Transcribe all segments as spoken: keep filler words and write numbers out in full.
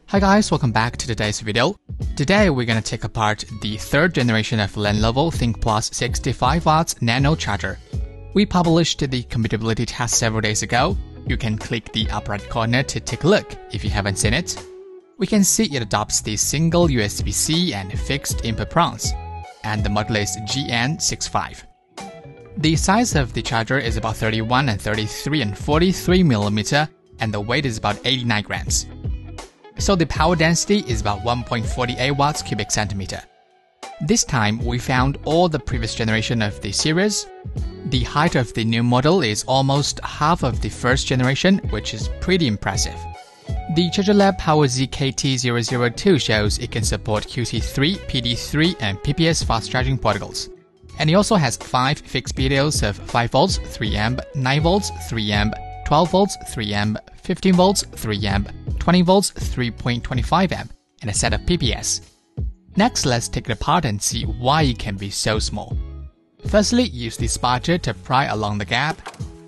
Hi guys, welcome back to today's video. Today we're going to take apart the third generation of Lenovo ThinkPlus sixty-five watts Nano charger. We published the compatibility test several days ago. You can click the upper right corner to take a look if you haven't seen it. We can see it adopts the single U S B C and fixed input prongs, and the model is G N sixty-five. The size of the charger is about thirty-one and thirty-three and forty-three millimeter, and the weight is about eighty-nine grams. So the power density is about one point four eight watts cubic centimeter. This time we found all the previous generation of the series. The height of the new model is almost half of the first generation, which is pretty impressive. The ChargerLab PowerZ K T zero zero two shows it can support Q T three, P D three, and P P S fast charging protocols. And it also has five fixed P D Os of five volts, three amp, nine volts, three amp, twelve volts, three amp, fifteen volts, three amp, twenty volts, three point two five amp, and a set of P P S. Next, let's take it apart and see why it can be so small. Firstly, use the spotter to pry along the gap.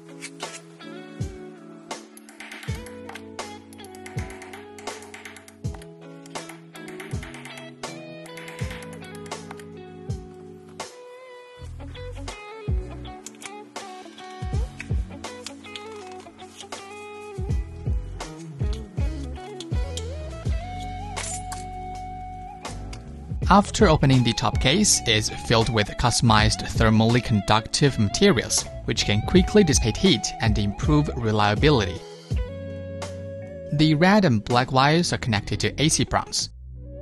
After opening the top case, is filled with customized thermally conductive materials, which can quickly dissipate heat and improve reliability. The red and black wires are connected to A C prongs.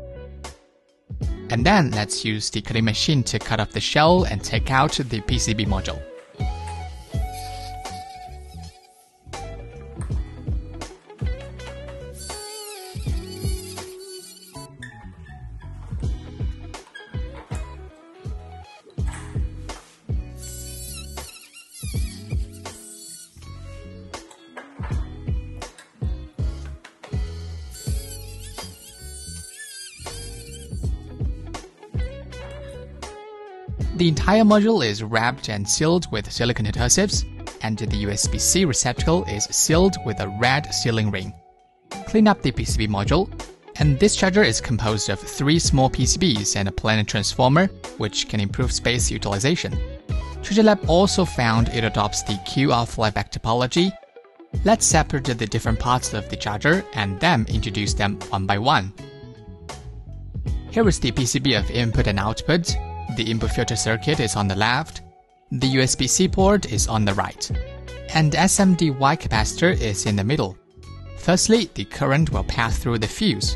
And then let's use the cutting machine to cut off the shell and take out the P C B module. The entire module is wrapped and sealed with silicone adhesives, and the U S B C receptacle is sealed with a red sealing ring. Clean up the P C B module, and this charger is composed of three small P C Bs and a planar transformer, which can improve space utilization. ChargerLab also found it adopts the Q-off-flyback topology. Let's separate the different parts of the charger and then introduce them one by one. Here is the P C B of input and output. The input filter circuit is on the left, the U S B C port is on the right, and S M D Y capacitor is in the middle. Firstly, the current will pass through the fuse.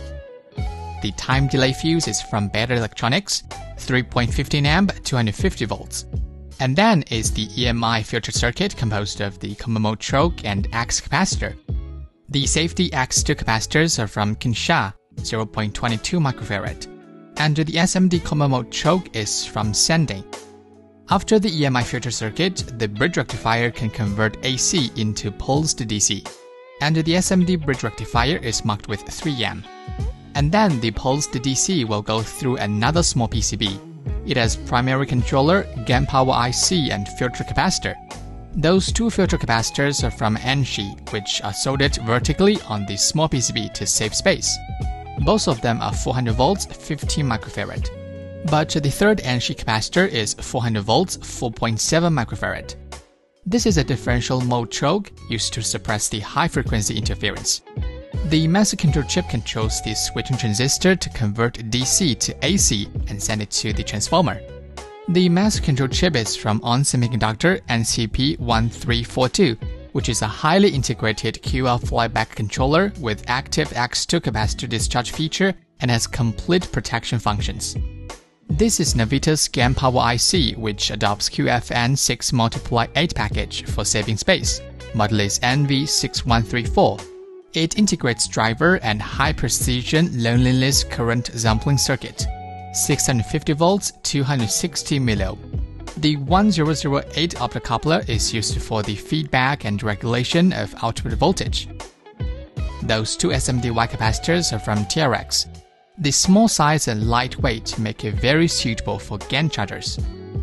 The time delay fuse is from Beta Electronics, three point one five amp, two hundred fifty volts. And then is the E M I filter circuit composed of the common mode choke and X capacitor. The safety X two capacitors are from Kinsha, zero point two two microfarad. And the S M D common mode choke is from Sending. After the E M I filter circuit, the bridge rectifier can convert A C into pulsed D C, and the S M D bridge rectifier is marked with three amp. And then the pulsed D C will go through another small P C B. It has primary controller, GaN power I C, and filter capacitor. Those two filter capacitors are from Anshi, which are soldered vertically on the small P C B to save space. Both of them are four hundred volts, fifteen microfarad. But the third Anshi capacitor is four hundred volts, four point seven microfarad. This is a differential mode choke used to suppress the high-frequency interference. The master control chip controls the switching transistor to convert D C to A C and send it to the transformer. The master control chip is from ON Semiconductor N C P one three four two, which is a highly integrated Q-off-flyback controller with active X two capacitor discharge feature and has complete protection functions. This is Navita's GaN power I C, which adopts Q F N six multiply eight package for saving space. Model is N V six one three four. It integrates driver and high-precision loneliness current sampling circuit, six hundred fifty volts, two hundred sixty milliohm. The one zero zero eight optocoupler is used for the feedback and regulation of output voltage. Those two S M D Y capacitors are from T R X. The small size and lightweight make it very suitable for GaN chargers.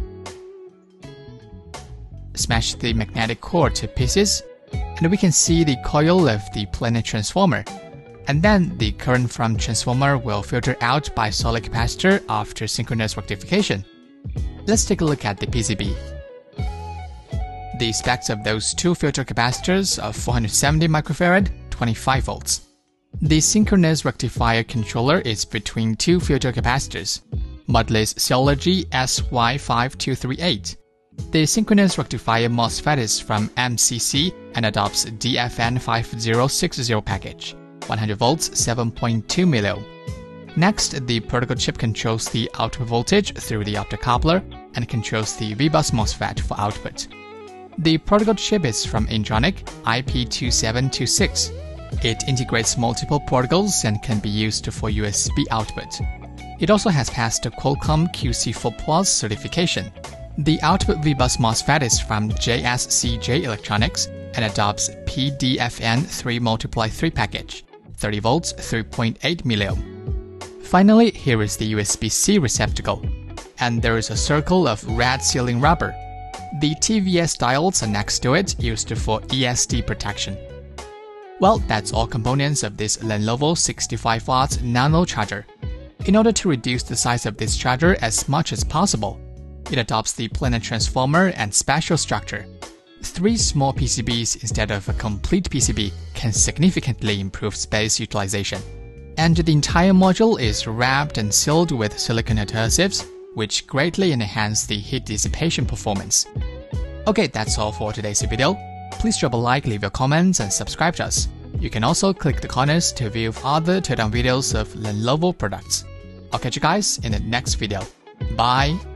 Smash the magnetic core to pieces, and we can see the coil of the planar transformer. and then the current from transformer will filter out by solid capacitor after synchronous rectification. Let's take a look at the P C B. The specs of those two filter capacitors are four hundred seventy microfarad, twenty-five volts. The synchronous rectifier controller is between two filter capacitors. Model is Synology S Y five two three eight. The synchronous rectifier MOSFET is from M C C and adopts D F N five zero six zero package, one hundred volts, seven point two milliohm. Next, the protocol chip controls the output voltage through the optocoupler and controls the V bus MOSFET for output. The protocol chip is from Intronic I P two seven two six. It integrates multiple protocols and can be used for U S B output. It also has passed the Qualcomm Q C four plus certification. The output V bus MOSFET is from J S C J Electronics and adopts P D F N three multiply three package, thirty volts, three point eight milliohm. Finally, here is the U S B C receptacle, and there is a circle of red sealing rubber. The T V S diodes are next to it, used for E S D protection. Well, that's all components of this Lenovo sixty-five watt nano charger. In order to reduce the size of this charger as much as possible, it adopts the planar transformer and special structure. Three small P C Bs instead of a complete P C B can significantly improve space utilization. And the entire module is wrapped and sealed with silicone adhesives, which greatly enhance the heat dissipation performance. Okay, that's all for today's video. Please drop a like, leave your comments, and subscribe to us. You can also click the corners to view other teardown videos of Lenovo products. I'll catch you guys in the next video. Bye!